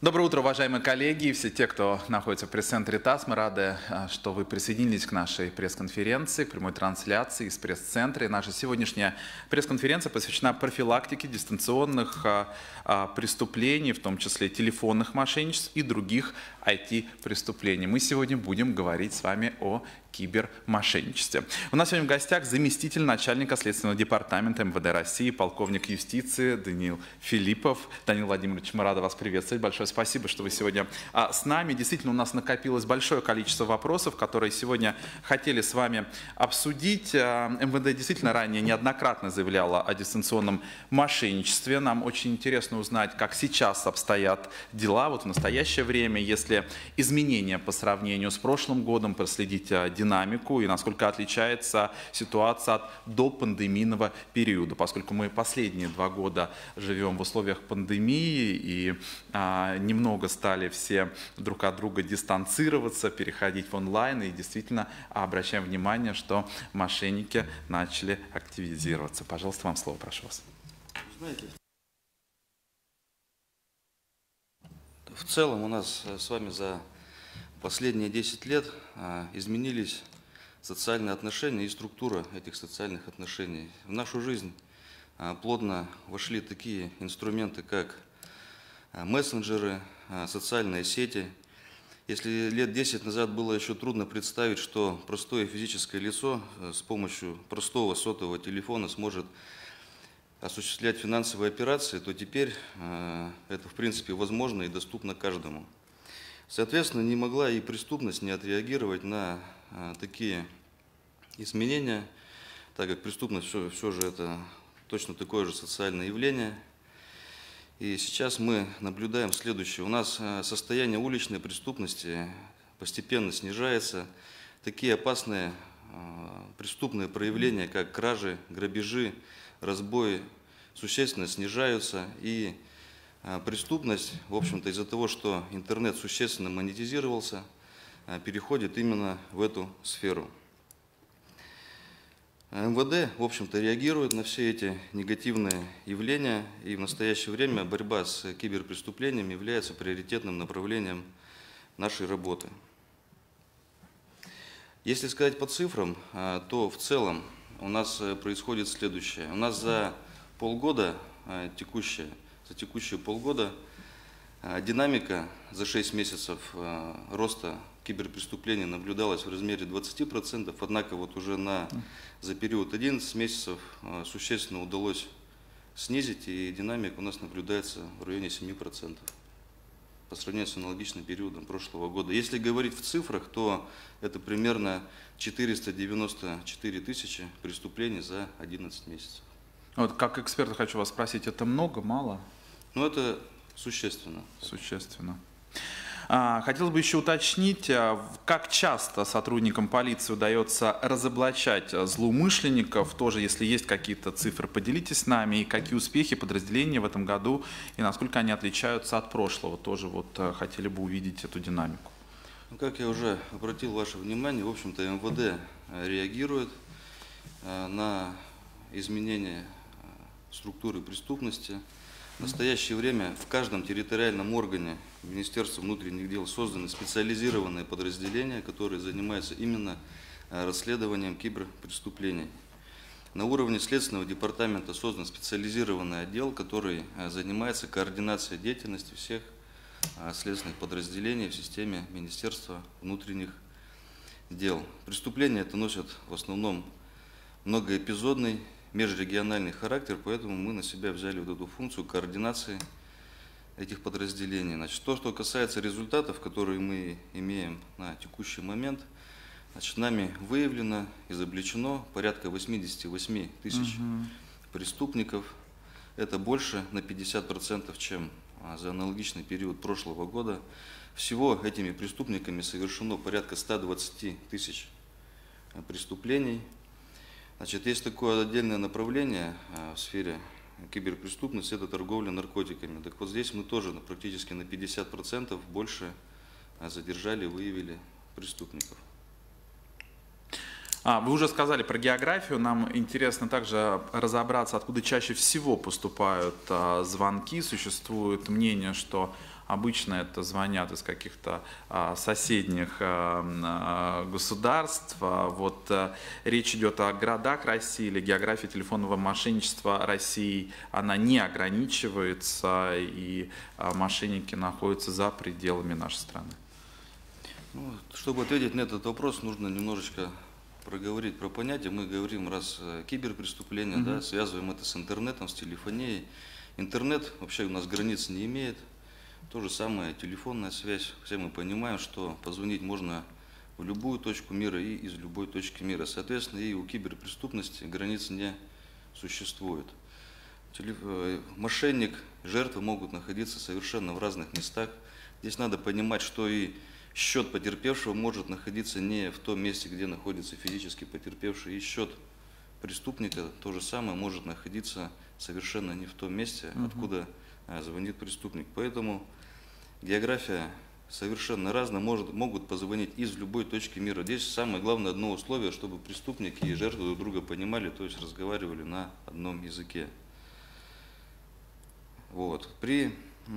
Доброе утро, уважаемые коллеги и все те, кто находится в пресс-центре ТАСС. Мы рады, что вы присоединились к нашей пресс-конференции, к прямой трансляции из пресс-центра. И наша сегодняшняя пресс-конференция посвящена профилактике дистанционных преступлений, в том числе телефонных мошенничеств и других IT-преступлений. Мы сегодня будем говорить с вами о кибермошенничестве. У нас сегодня в гостях заместитель начальника Следственного департамента МВД России, полковник юстиции Даниил Филиппов. Даниил Владимирович, мы рады вас приветствовать. Большое спасибо, что вы сегодня с нами. Действительно, у нас накопилось большое количество вопросов, которые сегодня хотели с вами обсудить. МВД действительно ранее неоднократно заявляла о дистанционном мошенничестве. Нам очень интересно узнать, как сейчас обстоят дела вот в настоящее время, если изменения по сравнению с прошлым годом, проследить динамику и насколько отличается ситуация от допандемийного периода, поскольку мы последние 2 года живем в условиях пандемии и немного стали все друг от друга дистанцироваться, переходить в онлайн и действительно обращаем внимание, что мошенники начали активизироваться. Пожалуйста, вам слово, прошу вас. Знаете, в целом у нас с вами за последние 10 лет изменились социальные отношения и структура этих социальных отношений. В нашу жизнь плотно вошли такие инструменты, как мессенджеры, социальные сети. Если лет 10 назад было еще трудно представить, что простое физическое лицо с помощью простого сотового телефона сможет осуществлять финансовые операции, то теперь это в принципе возможно и доступно каждому. Соответственно, не могла и преступность не отреагировать на такие изменения, так как преступность все же это точно такое же социальное явление. И сейчас мы наблюдаем следующее. У нас состояние уличной преступности постепенно снижается. Такие опасные преступные проявления, как кражи, грабежи, разбои, существенно снижаются. И преступность, в общем-то, из-за того, что интернет существенно монетизировался, переходит именно в эту сферу. МВД, в общем-то, реагирует на все эти негативные явления, и в настоящее время борьба с киберпреступлением является приоритетным направлением нашей работы. Если сказать по цифрам, то в целом у нас происходит следующее. У нас за полгода за текущие полгода динамика за 6 месяцев роста киберпреступлений наблюдалась в размере 20%, однако вот уже за период 11 месяцев существенно удалось снизить, и динамика у нас наблюдается в районе 7% по сравнению с аналогичным периодом прошлого года. Если говорить в цифрах, то это примерно 494 тысячи преступлений за 11 месяцев. Вот как эксперта хочу вас спросить, это много, мало? Ну, это существенно. Существенно. Хотелось бы еще уточнить, как часто сотрудникам полиции удается разоблачать злоумышленников, тоже если есть какие-то цифры, поделитесь с нами, и какие успехи подразделения в этом году, и насколько они отличаются от прошлого, тоже вот хотели бы увидеть эту динамику. Ну, как я уже обратил ваше внимание, в общем-то МВД реагирует на изменения структуры преступности. В настоящее время в каждом территориальном органе Министерства внутренних дел созданы специализированные подразделения, которые занимаются именно расследованием киберпреступлений. На уровне Следственного департамента создан специализированный отдел, который занимается координацией деятельности всех следственных подразделений в системе Министерства внутренних дел. Преступления это носят в основном многоэпизодный, межрегиональный характер, поэтому мы на себя взяли вот эту функцию координации этих подразделений. Значит, то, что касается результатов, которые мы имеем на текущий момент, значит, нами выявлено, изобличено порядка 88 тысяч преступников. Это больше на 50%, чем за аналогичный период прошлого года. Всего этими преступниками совершено порядка 120 тысяч преступлений. Значит, есть такое отдельное направление в сфере киберпреступности, это торговля наркотиками. Так вот здесь мы тоже практически на 50% больше задержали, выявили преступников. Вы уже сказали про географию. Нам интересно также разобраться, откуда чаще всего поступают звонки. Существует мнение, что обычно это звонят из каких-то соседних государств. Вот речь идет о городах России или география телефонного мошенничества России. Она не ограничивается, и мошенники находятся за пределами нашей страны. Ну, чтобы ответить на этот вопрос, нужно немножечко проговорить про понятие. Мы говорим, раз киберпреступления, да, связываем это с интернетом, с телефонией. Интернет вообще у нас границ не имеет. То же самое телефонная связь. Все мы понимаем, что позвонить можно в любую точку мира и из любой точки мира. Соответственно, и у киберпреступности границ не существует. Мошенник, жертвы могут находиться совершенно в разных местах. Здесь надо понимать, что и счет потерпевшего может находиться не в том месте, где находится физически потерпевший, и счет преступника то же самое может находиться совершенно не в том месте, откуда звонит преступник. Поэтому география совершенно разная, могут позвонить из любой точки мира. Здесь самое главное одно условие, чтобы преступник и жертвы друг друга понимали, то есть разговаривали на одном языке. Вот. При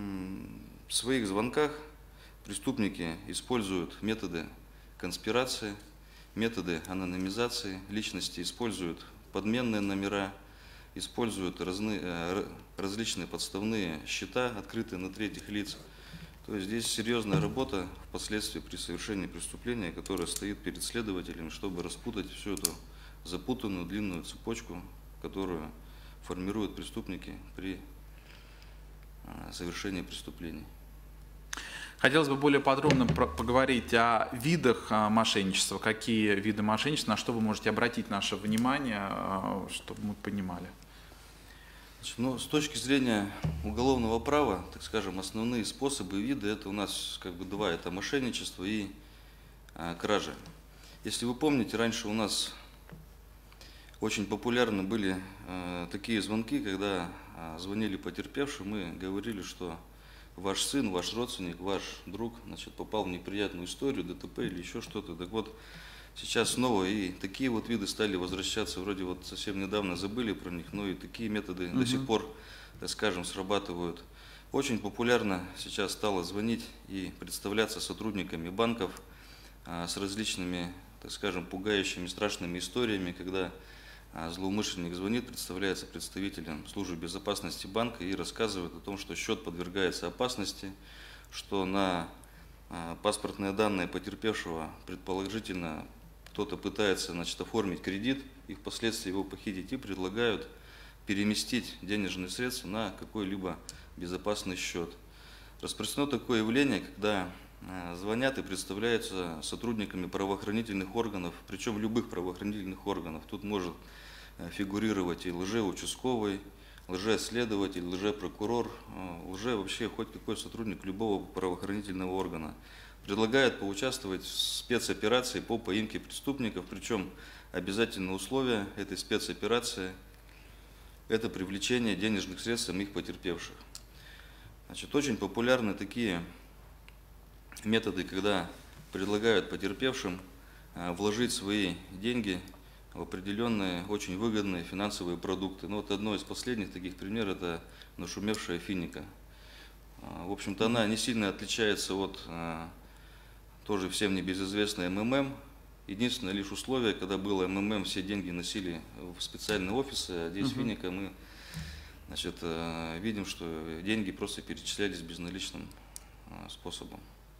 своих звонках преступники используют методы конспирации, методы анонимизации личности, используют подменные номера, используют различные подставные счета, открытые на третьих лиц. То есть здесь серьезная работа впоследствии при совершении преступления, которая стоит перед следователем, чтобы распутать всю эту запутанную длинную цепочку, которую формируют преступники при совершении преступлений. Хотелось бы более подробно поговорить о видах мошенничества. Какие виды мошенничества, на что вы можете обратить наше внимание, чтобы мы понимали? Ну, с точки зрения уголовного права, так скажем, основные способы и виды, это у нас как бы два, это мошенничество и кража. Если вы помните, раньше у нас очень популярны были такие звонки, когда звонили потерпевшим и говорили, что ваш сын, ваш родственник, ваш друг, значит, попал в неприятную историю, ДТП или еще что-то. Так вот, сейчас снова и такие вот виды стали возвращаться, вроде вот совсем недавно забыли про них, но и такие методы до сих пор, так скажем, срабатывают. Очень популярно сейчас стало звонить и представляться сотрудниками банков с различными, так скажем, пугающими, страшными историями, когда злоумышленник звонит, представляется представителем службы безопасности банка и рассказывает о том, что счет подвергается опасности, что на паспортные данные потерпевшего предположительно кто-то пытается, значит, оформить кредит и впоследствии его похитить, и предлагают переместить денежные средства на какой-либо безопасный счет. Распространено такое явление, когда звонят и представляются сотрудниками правоохранительных органов, причем любых правоохранительных органов. Тут может фигурировать и лжеучастковый, лжеследователь, лжепрокурор, вообще хоть какой сотрудник любого правоохранительного органа. Предлагают поучаствовать в спецоперации по поимке преступников, причем обязательное условие этой спецоперации – это привлечение денежных средств самих потерпевших. Значит, очень популярны такие методы, когда предлагают потерпевшим вложить свои деньги в определенные очень выгодные финансовые продукты. Ну, вот одно из последних таких примеров – это нашумевшая финика. В общем-то, она не сильно отличается от тоже всем небезызвестной МММ. Единственное лишь условие, когда было МММ, все деньги носили в специальные офисы, а здесь финика мы, значит, видим, что деньги просто перечислялись безналичным способом.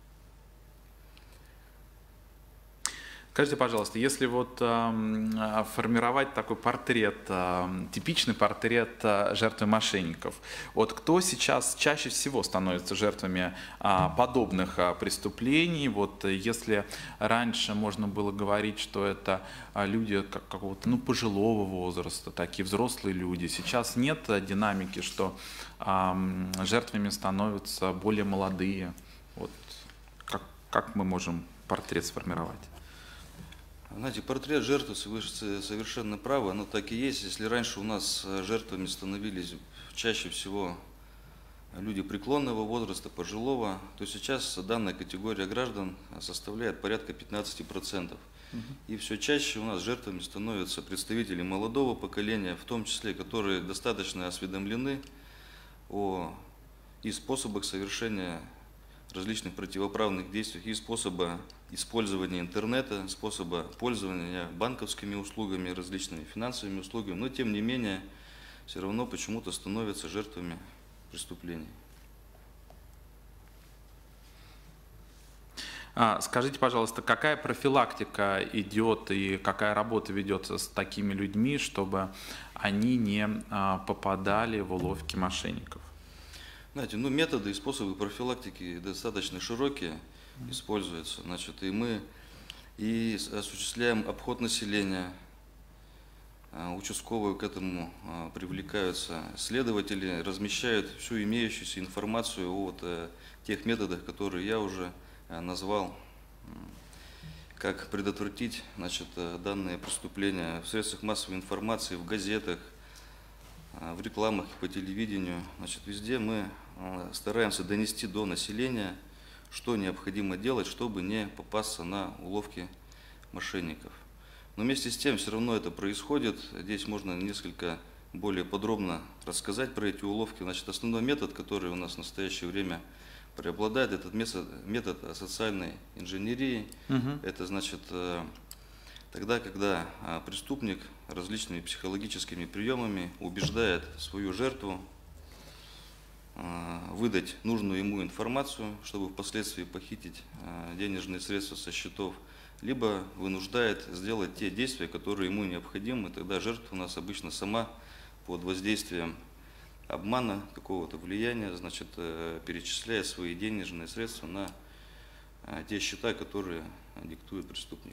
Скажите, пожалуйста, если вот формировать такой портрет, типичный портрет жертвы мошенников, вот кто сейчас чаще всего становится жертвами подобных преступлений? Вот если раньше можно было говорить, что это люди какого-то пожилого возраста, такие взрослые люди, сейчас нет динамики, что жертвами становятся более молодые. Вот как мы можем портрет сформировать? Знаете, портрет жертвы совершенно правы, оно так и есть. Если раньше у нас жертвами становились чаще всего люди преклонного возраста, пожилого, то сейчас данная категория граждан составляет порядка 15%. И все чаще у нас жертвами становятся представители молодого поколения, в том числе, которые достаточно осведомлены и способах совершения различных противоправных действий, и способа использования интернета, способа пользования банковскими услугами, различными финансовыми услугами, но тем не менее все равно почему-то становятся жертвами преступлений. Скажите, пожалуйста, какая профилактика идет и какая работа ведется с такими людьми, чтобы они не попадали в уловки мошенников? Знаете, методы и способы профилактики достаточно широкие используются. Значит, и мы осуществляем обход населения, участковые к этому привлекаются, следователи размещают всю имеющуюся информацию о тех методах, которые я уже назвал, как предотвратить, значит, данные преступления в средствах массовой информации, в газетах, в рекламах по телевидению. Значит, везде мы стараемся донести до населения, что необходимо делать, чтобы не попасться на уловки мошенников. Но вместе с тем все равно это происходит. Здесь можно несколько более подробно рассказать про эти уловки. Значит, основной метод, который у нас в настоящее время преобладает, этот метод социальной инженерии. Это значит тогда, когда преступник различными психологическими приемами убеждает свою жертву выдать нужную ему информацию, чтобы впоследствии похитить денежные средства со счетов, либо вынуждает сделать те действия, которые ему необходимы. Тогда жертва у нас обычно сама под воздействием обмана, какого-то влияния, значит, перечисляет свои денежные средства на те счета, которые диктует преступник.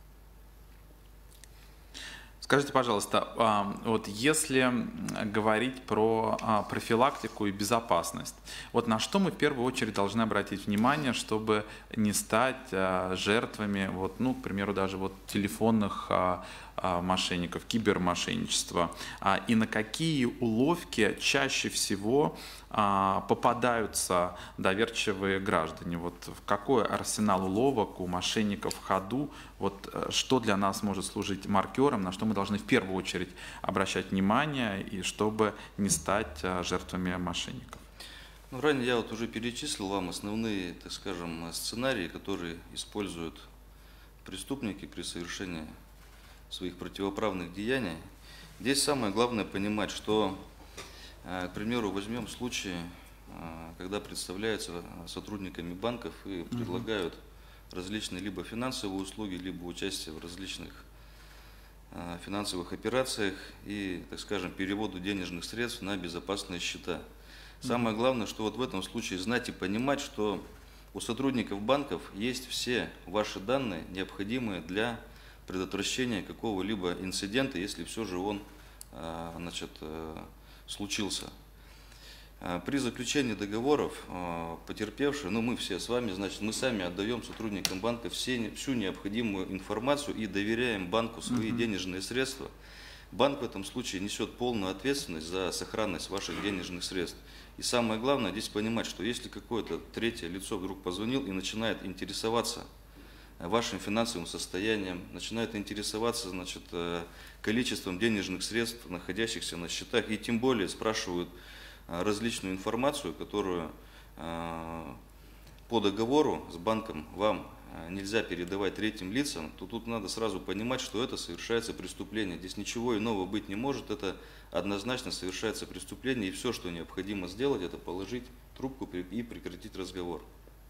Скажите, пожалуйста, вот если говорить про профилактику и безопасность, вот на что мы в первую очередь должны обратить внимание, чтобы не стать жертвами, вот, ну, к примеру, даже вот телефонных мошенников, кибермошенничества, и на какие уловки чаще всего попадаются доверчивые граждане? Вот в какой арсенал уловок у мошенников в ходу? Вот что для нас может служить маркером, на что мы должны в первую очередь обращать внимание, и чтобы не стать жертвами мошенников? Ну, ранее я вот уже перечислил вам основные, так скажем, сценарии, которые используют преступники при совершении своих противоправных деяний. Здесь самое главное понимать, что, к примеру, возьмем случай, когда представляются сотрудниками банков и предлагают различные либо финансовые услуги, либо участие в различных финансовых операциях и, так скажем, переводу денежных средств на безопасные счета. Самое главное, что вот в этом случае знать и понимать, что у сотрудников банков есть все ваши данные, необходимые для предотвращения какого-либо инцидента, если все же он, значит, случился. При заключении договоров потерпевшие, ну мы все с вами, значит, мы сами отдаем сотрудникам банка всю необходимую информацию и доверяем банку свои денежные средства. Банк в этом случае несет полную ответственность за сохранность ваших денежных средств. И самое главное здесь понимать, что если какое-то третье лицо вдруг позвонил и начинает интересоваться вашим финансовым состоянием, начинает интересоваться, значит, количеством денежных средств, находящихся на счетах, и тем более спрашивают различную информацию, которую по договору с банком вам нельзя передавать третьим лицам, то тут надо сразу понимать, что это совершается преступление. Здесь ничего иного быть не может, это однозначно совершается преступление, и все, что необходимо сделать, это положить трубку и прекратить разговор.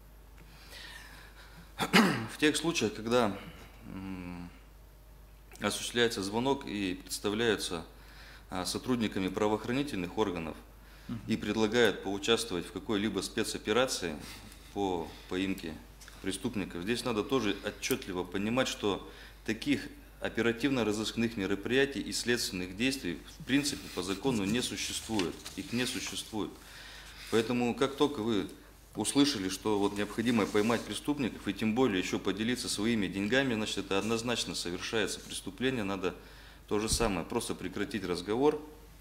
В тех случаях, когда осуществляется звонок и представляются сотрудниками правоохранительных органов и предлагают поучаствовать в какой-либо спецоперации по поимке преступников, здесь надо тоже отчетливо понимать, что таких оперативно-розыскных мероприятий и следственных действий в принципе по закону не существует, их не существует. Поэтому как только вы услышали, что вот необходимо поймать преступников и тем более еще поделиться своими деньгами, значит, это однозначно совершается преступление, надо то же самое, просто прекратить разговор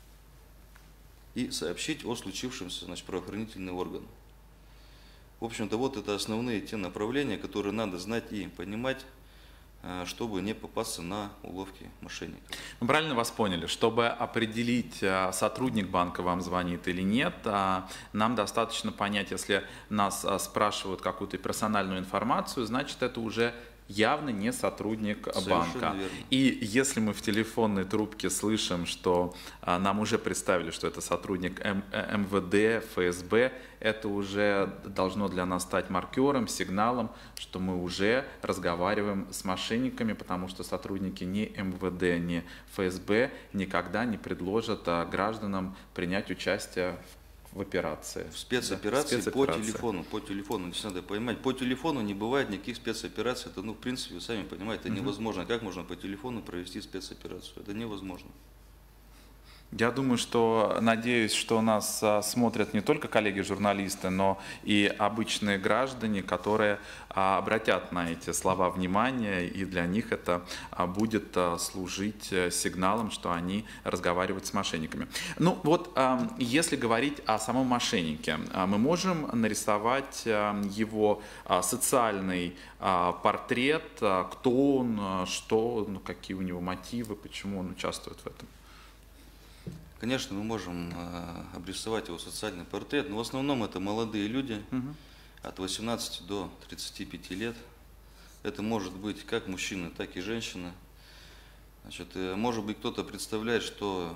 и сообщить о случившемся, значит, правоохранительный орган. В общем-то, вот это основные те направления, которые надо знать и понимать чтобы не попасться на уловки мошенников. Мы правильно вас поняли, чтобы определить, сотрудник банка вам звонит или нет, нам достаточно понять, если нас спрашивают какую-то персональную информацию, значит, это уже явно не сотрудник банка. Верно. И если мы в телефонной трубке слышим, что нам уже представили, что это сотрудник МВД, ФСБ, это уже должно для нас стать маркером, сигналом, что мы уже разговариваем с мошенниками, потому что сотрудники ни МВД, ни ФСБ никогда не предложат гражданам принять участие в операции. В спецоперации, да, по телефону. Здесь надо понимать, по телефону не бывает никаких спецопераций. Это, в принципе, вы сами понимаете, это невозможно. Как можно по телефону провести спецоперацию? Это невозможно. Я думаю, надеюсь, что нас смотрят не только коллеги-журналисты, но и обычные граждане, которые обратят на эти слова внимание, и для них это будет служить сигналом, что они разговаривают с мошенниками. Ну вот, если говорить о самом мошеннике, мы можем нарисовать его социальный портрет, кто он, что, какие у него мотивы, почему он участвует в этом. Конечно, мы можем обрисовать его социальный портрет, но в основном это молодые люди от 18 до 35 лет. Это может быть как мужчины, так и женщины. Значит, может быть, кто-то представляет, что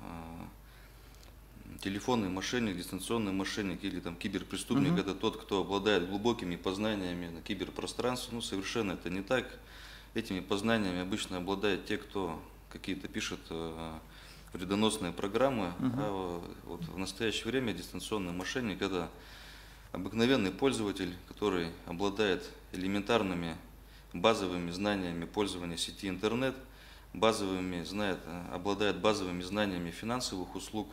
телефонный мошенник, дистанционный мошенник или там киберпреступник это тот, кто обладает глубокими познаниями на киберпространстве. Ну, совершенно это не так. Этими познаниями обычно обладают те, кто какие-то пишет вредоносные программы, а вот в настоящее время дистанционный мошенник – это обыкновенный пользователь, который обладает элементарными базовыми знаниями пользования сети интернет, обладает базовыми знаниями финансовых услуг.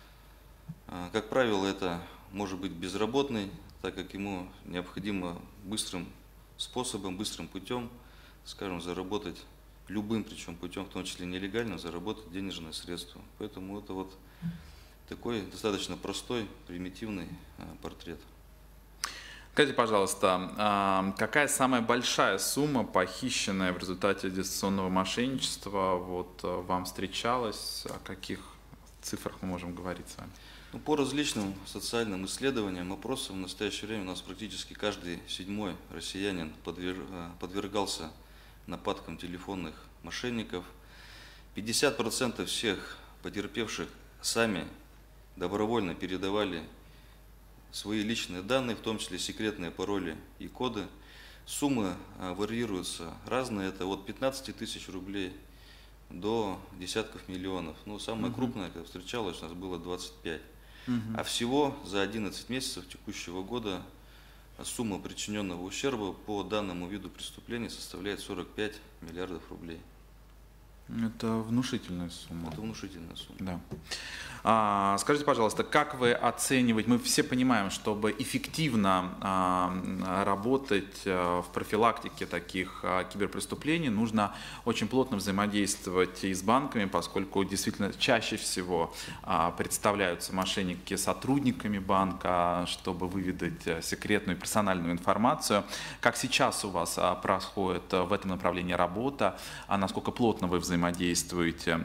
Как правило, это может быть безработный, так как ему необходимо быстрым способом, быстрым путем, скажем, заработать любым, причем путем, в том числе нелегально, заработать денежные средства. Поэтому это вот такой достаточно простой, примитивный портрет. Скажите, пожалуйста, какая самая большая сумма, похищенная в результате дистанционного мошенничества, вам встречалась? О каких цифрах мы можем говорить с вами? Ну, по различным социальным исследованиям, опросам, в настоящее время у нас практически каждый 7-й россиянин подвергался нападкам телефонных мошенников. 50% всех потерпевших сами добровольно передавали свои личные данные, в том числе секретные пароли и коды. Суммы варьируются разные, это от 15 тысяч рублей до десятков миллионов. Ну, самое крупное, когда встречалось, у нас было 25. А всего за 11 месяцев текущего года сумма причиненного ущерба по данному виду преступлений составляет 45 миллиардов рублей. Это внушительная сумма. Это внушительная сумма. Да. Скажите, пожалуйста, как вы оцениваете, мы все понимаем, чтобы эффективно работать в профилактике таких киберпреступлений, нужно очень плотно взаимодействовать и с банками, поскольку действительно чаще всего представляются мошенники сотрудниками банка, чтобы выведать секретную и персональную информацию. Как сейчас у вас происходит в этом направлении работа, насколько плотно вы взаимодействуете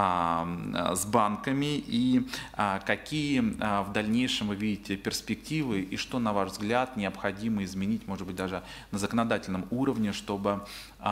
с банками и какие в дальнейшем вы видите перспективы и что, на ваш взгляд, необходимо изменить, может быть, даже на законодательном уровне, чтобы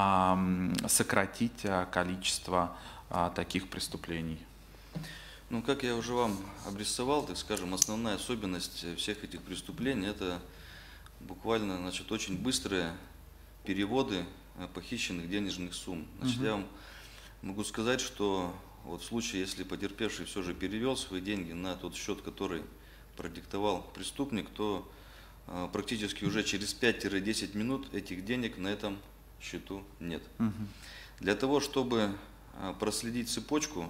сократить количество таких преступлений? Ну, как я уже вам обрисовал, так скажем, основная особенность всех этих преступлений – это буквально, значит, очень быстрые переводы похищенных денежных сумм. Значит, я вам могу сказать, что вот в случае, если потерпевший все же перевел свои деньги на тот счет, который продиктовал преступник, то практически уже через 5-10 минут этих денег на этом счету нет. Для того, чтобы проследить цепочку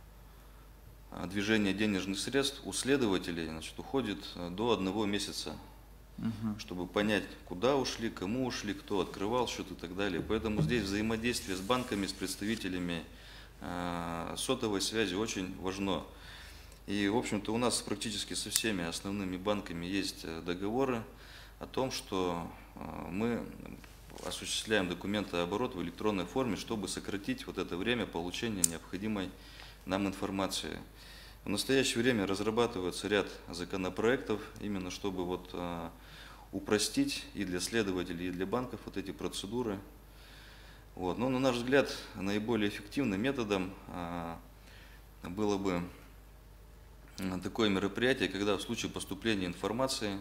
движения денежных средств, у следователей, значит, уходит до 1 месяца, чтобы понять, куда ушли, кому ушли, кто открывал счет и так далее. Поэтому здесь взаимодействие с банками, с представителями сотовой связи очень важно. И, в общем-то, у нас практически со всеми основными банками есть договоры о том, что мы осуществляем документооборот в электронной форме, чтобы сократить вот это время получения необходимой нам информации. В настоящее время разрабатывается ряд законопроектов, именно чтобы вот упростить и для следователей, и для банков вот эти процедуры. Вот. Но, на наш взгляд, наиболее эффективным методом было бы такое мероприятие, когда в случае поступления информации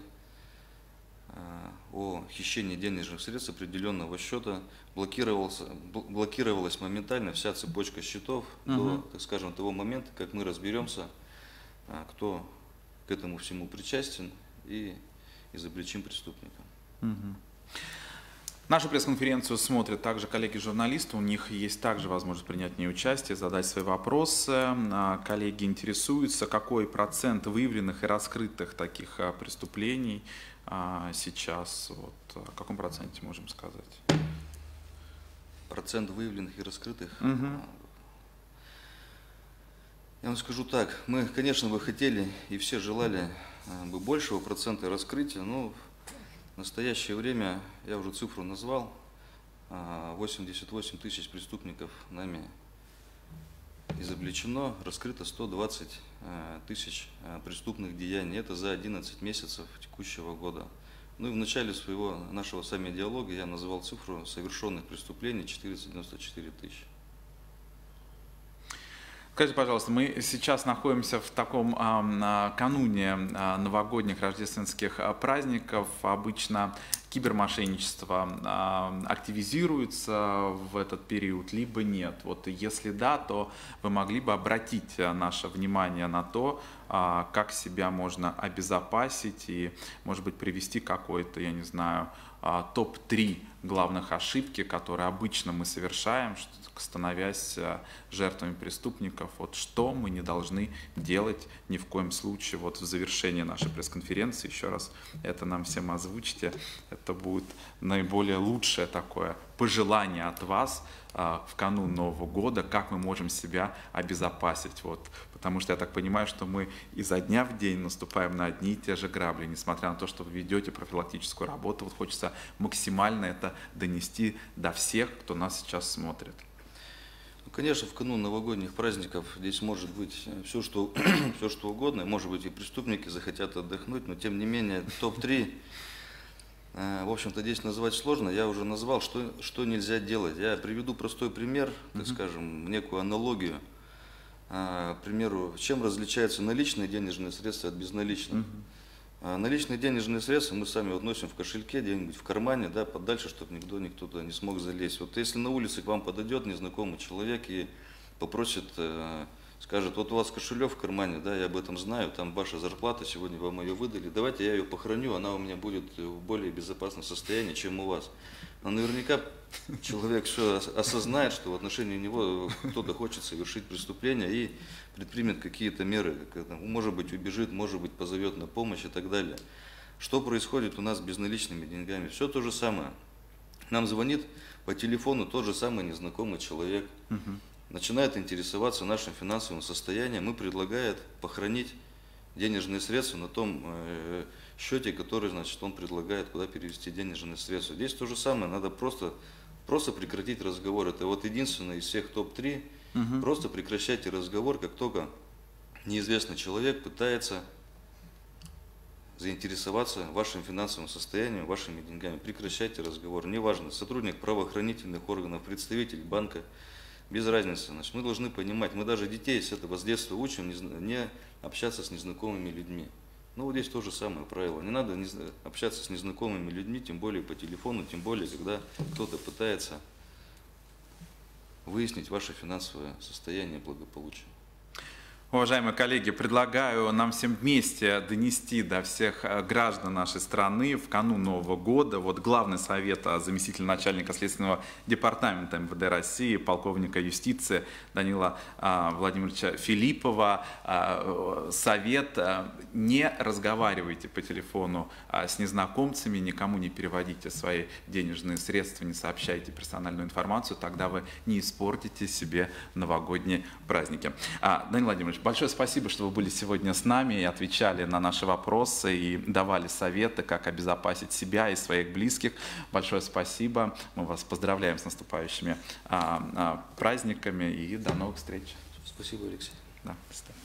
о хищении денежных средств определенного счета блокировалась моментально вся цепочка счетов до, так скажем, того момента, как мы разберемся, кто к этому всему причастен, и изобличим преступника. Нашу пресс-конференцию смотрят также коллеги-журналисты, у них есть также возможность принять в ней участие, задать свои вопросы. Коллеги интересуются, какой процент выявленных и раскрытых таких преступлений сейчас, вот, о каком проценте можем сказать? Процент выявленных и раскрытых? Я вам скажу так, мы, конечно, бы хотели и все желали бы большего процента раскрытия, но в настоящее время, я уже цифру назвал, 88 тысяч преступников нами изобличено, раскрыто 120 тысяч преступных деяний. Это за 11 месяцев текущего года. Ну и в начале нашего с вами диалога я назвал цифру совершенных преступлений 494 тысячи. Скажите, пожалуйста, мы сейчас находимся в таком кануне новогодних рождественских праздников. Обычно кибермошенничество активизируется в этот период, либо нет. Вот если да, то вы могли бы обратить наше внимание на то, как себя можно обезопасить и, может быть, привести какой-то, я не знаю, топ-3 главных ошибки, которые обычно мы совершаем, становясь жертвами преступников. Вот что мы не должны делать ни в коем случае. Вот в завершении нашей пресс-конференции еще раз это нам всем озвучите. Это будет наиболее лучшее такое пожелание от вас в канун Нового года, как мы можем себя обезопасить. Вот. Потому что я так понимаю, что мы изо дня в день наступаем на одни и те же грабли, несмотря на то, что вы ведете профилактическую работу. Вот хочется максимально это донести до всех, кто нас сейчас смотрит. Ну, конечно, в канун новогодних праздников здесь может быть все, что угодно. Может быть, и преступники захотят отдохнуть, но тем не менее топ-3, в общем-то, здесь назвать сложно. Я уже назвал, что нельзя делать. Я приведу простой пример, так скажем, некую аналогию. К примеру, чем различаются наличные денежные средства от безналичных? Наличные денежные средства мы сами вот носим в кошельке, где-нибудь в кармане, да, подальше, чтобы никто туда не смог залезть. Вот если на улице к вам подойдет незнакомый человек и попросит, скажет, вот у вас кошелек в кармане, да, я об этом знаю, там ваша зарплата, сегодня вам ее выдали, давайте я ее похороню, она у меня будет в более безопасном состоянии, чем у вас. Но наверняка человек все осознает, что в отношении него кто-то хочет совершить преступление и предпримет какие-то меры, может быть, убежит, может быть, позовет на помощь и так далее. Что происходит у нас с безналичными деньгами? Все то же самое. Нам звонит по телефону тот же самый незнакомый человек, начинает интересоваться нашим финансовым состоянием и предлагает похоронить денежные средства на том счете, который, значит, он предлагает, куда перевести денежные средства. Здесь то же самое, надо просто прекратить разговор. Это вот единственное из всех топ-3. Просто прекращайте разговор, как только неизвестный человек пытается заинтересоваться вашим финансовым состоянием, вашими деньгами. Прекращайте разговор. Неважно, сотрудник правоохранительных органов, представитель банка, без разницы. Значит, мы должны понимать, мы даже детей с этого с детства учим не общаться с незнакомыми людьми. Ну вот здесь то же самое правило. Не надо общаться с незнакомыми людьми, тем более по телефону, тем более, когда кто-то пытается выяснить ваше финансовое состояние и благополучие. Уважаемые коллеги, предлагаю нам всем вместе донести до всех граждан нашей страны в канун Нового года. Вот главный совет заместителя начальника Следственного департамента МВД России, полковника юстиции Данила Владимировича Филиппова. Совет: не разговаривайте по телефону с незнакомцами, никому не переводите свои денежные средства, не сообщайте персональную информацию, тогда вы не испортите себе новогодние праздники. Данил Владимирович, большое спасибо, что вы были сегодня с нами и отвечали на наши вопросы и давали советы, как обезопасить себя и своих близких. Большое спасибо. Мы вас поздравляем с наступающими праздниками и до новых встреч. Спасибо, Алексей. Да, до свидания.